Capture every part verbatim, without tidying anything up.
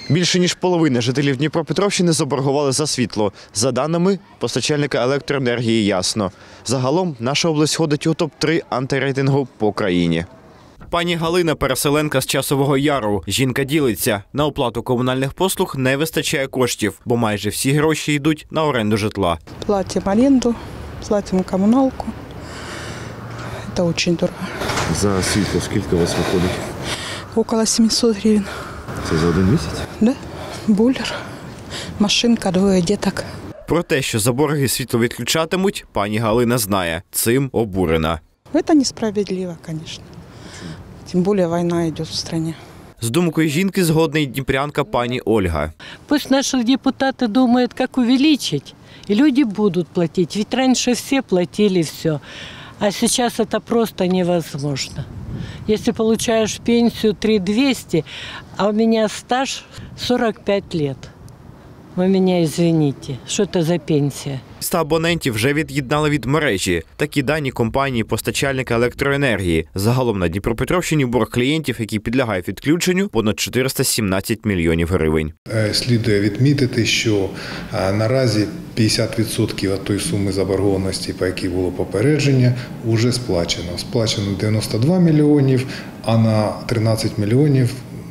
Більше ніж половина жителів Дніпропетровщини заборгували за світло. За даними постачальника електроенергії «Ясно». Загалом наша область входить у топ три антирейтингу по країні. Пані Галина – переселенка з Часового Яру. Жінка ділиться. На оплату комунальних послуг не вистачає коштів, бо майже всі гроші йдуть на оренду житла. Платимо оренду, платимо комуналку. Це дуже дорого. За світло скільки у вас виходить? Около сімсот гривень. Це за один місяць? Так. Да. Бойлер, машинка, двоє діток. Про те, що за борги світло відключатимуть, пані Галина знає. Цим обурена. Це несправедливо, звісно. Тим більше війна йде в країні. З думкою жінки згодна й дніпрянка пані Ольга. Пусть наши депутаты думают, как увеличить, и люди будут платить. Ведь раньше все платили все, а сейчас это просто невозможно. Если получаешь пенсию три тысячи двести, а у меня стаж сорок пять лет. Ви мене извините, що це за пенсія? Ста абонентів вже від'єднали від мережі. Такі дані компанії-постачальника електроенергії. Загалом на Дніпропетровщині борг клієнтів, які підлягають відключенню, понад чотириста сімнадцять мільйонів гривень. Слідує відмітити, що наразі п'ятдесят відсотків від тої суми заборгованості, по якій було попередження, вже сплачено. Сплачено дев'яносто два мільйонів, а на тринадцять мільйонів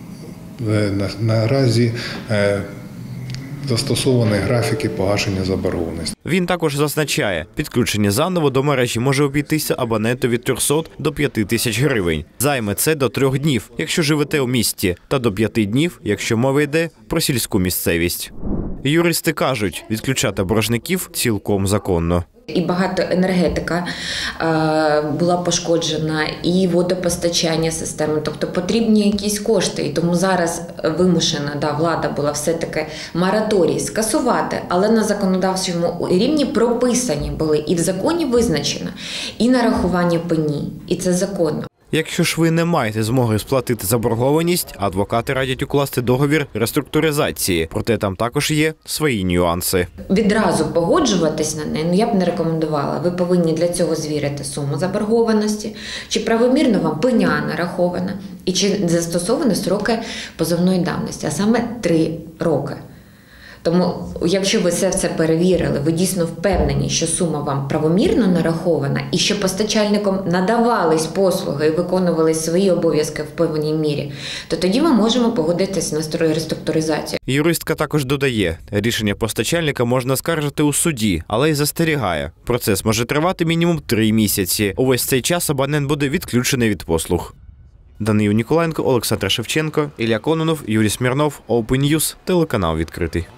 наразі застосовані графіки погашення заборгованості. Він також зазначає, підключення заново до мережі може обійтися абоненту від трьохсот до п'яти тисяч гривень. Займе це до трьох днів, якщо живете у місті, та до п'яти днів, якщо мова йде про сільську місцевість. Юристи кажуть, відключати боржників цілком законно. І багатоенергетика е, була пошкоджена, і водопостачання системи. Тобто потрібні якісь кошти. І тому зараз вимушена да, влада була все-таки мораторій скасувати, але на законодавчому рівні прописані були і в законі визначено, і нарахування пені. І це законно. Якщо ж ви не маєте змоги сплатити заборгованість, адвокати радять укласти договір реструктуризації. Проте там також є свої нюанси. Відразу погоджуватись на неї, ну я б не рекомендувала. Ви повинні для цього звірити суму заборгованості, чи правомірно вам пеня нарахована, і чи застосовані строки позовної давності, а саме три роки. Тому, якщо ви все це перевірили, ви дійсно впевнені, що сума вам правомірно нарахована і що постачальником надавались послуги і виконувались свої обов'язки в певній мірі, то тоді ми можемо погодитись на реструктуризацію. Юристка також додає, рішення постачальника можна скаржити у суді, але й застерігає. Процес може тривати мінімум три місяці. Увесь цей час абонент буде відключений від послуг. Даниїл Ніколаєнко, Олександр Шевченко, Ілля Кононов, Юрій Смірнов, Open News, телеканал відкритий.